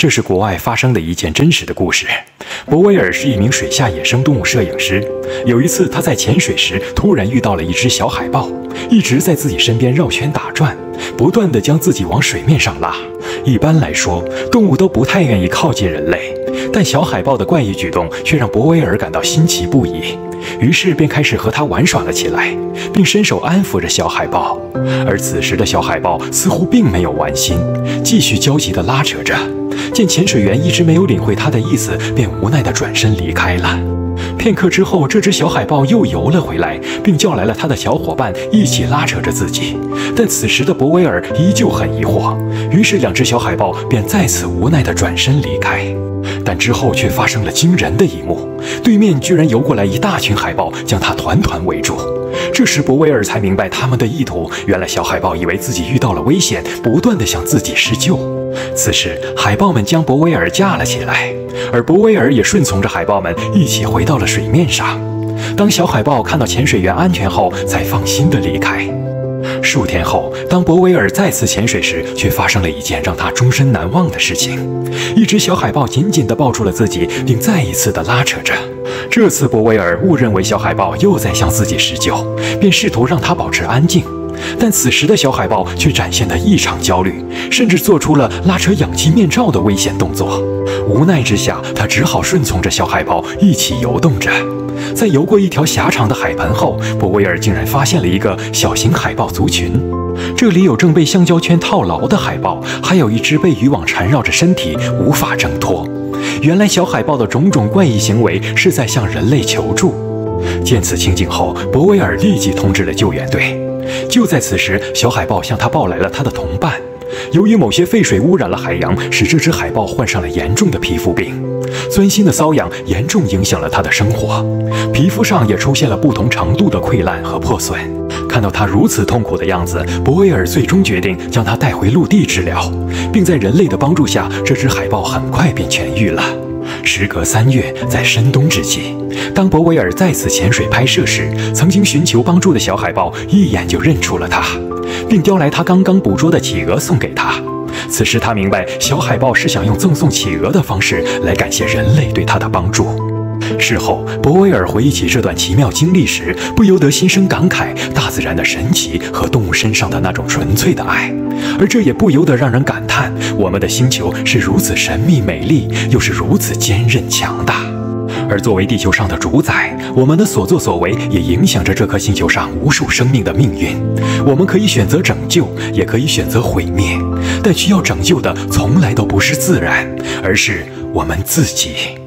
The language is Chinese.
这是国外发生的一件真实的故事。博威尔是一名水下野生动物摄影师。有一次，他在潜水时突然遇到了一只小海豹，一直在自己身边绕圈打转，不断地将自己往水面上拉。一般来说，动物都不太愿意靠近人类，但小海豹的怪异举动却让博威尔感到新奇不已，于是便开始和它玩耍了起来，并伸手安抚着小海豹。而此时的小海豹似乎并没有完心，继续焦急地拉扯着。见潜水员一直没有领会他的意思，便无奈地转身离开了。片刻之后，这只小海豹又游了回来，并叫来了他的小伙伴一起拉扯着自己。但此时的博威尔依旧很疑惑，于是两只小海豹便再次无奈地转身离开。但之后却发生了惊人的一幕，对面居然游过来一大群海豹，将他团团围住。这时博威尔才明白他们的意图，原来小海豹以为自己遇到了危险，不断地向自己施救。此时海豹们将博威尔架了起来，而博威尔也顺从着海豹们一起回到了水面上。当小海豹看到潜水员安全后，才放心地离开。数天后，当博威尔再次潜水时，却发生了一件让他终身难忘的事情。一只小海豹紧紧地抱住了自己，并再一次地拉扯着。这次博威尔误认为小海豹又在向自己施救，便试图让它保持安静。但此时的小海豹却展现得异常焦虑，甚至做出了拉扯氧气面罩的危险动作。无奈之下，他只好顺从着小海豹一起游动着。在游过一条狭长的海盆后，博威尔竟然发现了一个小型海豹族群。这里有正被橡胶圈套牢的海豹，还有一只被渔网缠绕着身体无法挣脱。原来小海豹的种种怪异行为是在向人类求助。见此情景后，博威尔立即通知了救援队。就在此时，小海豹向他报来了他的同伴。由于某些废水污染了海洋，使这只海豹患上了严重的皮肤病，钻心的瘙痒严重影响了它的生活，皮肤上也出现了不同程度的溃烂和破损。看到它如此痛苦的样子，博威尔最终决定将它带回陆地治疗，并在人类的帮助下，这只海豹很快便痊愈了。时隔3月，在深冬之际，当博威尔再次潜水拍摄时，曾经寻求帮助的小海豹一眼就认出了他，并叼来他刚刚捕捉的企鹅送给他。此时他明白，小海豹是想用赠送企鹅的方式来感谢人类对他的帮助。事后，博威尔回忆起这段奇妙经历时，不由得心生感慨，大自然的神奇和动物身上的那种纯粹的爱。而这也不由得让人感叹，我们的星球是如此神秘美丽，又是如此坚韧强大。而作为地球上的主宰，我们的所作所为也影响着这颗星球上无数生命的命运。我们可以选择拯救，也可以选择毁灭，但需要拯救的从来都不是自然，而是我们自己。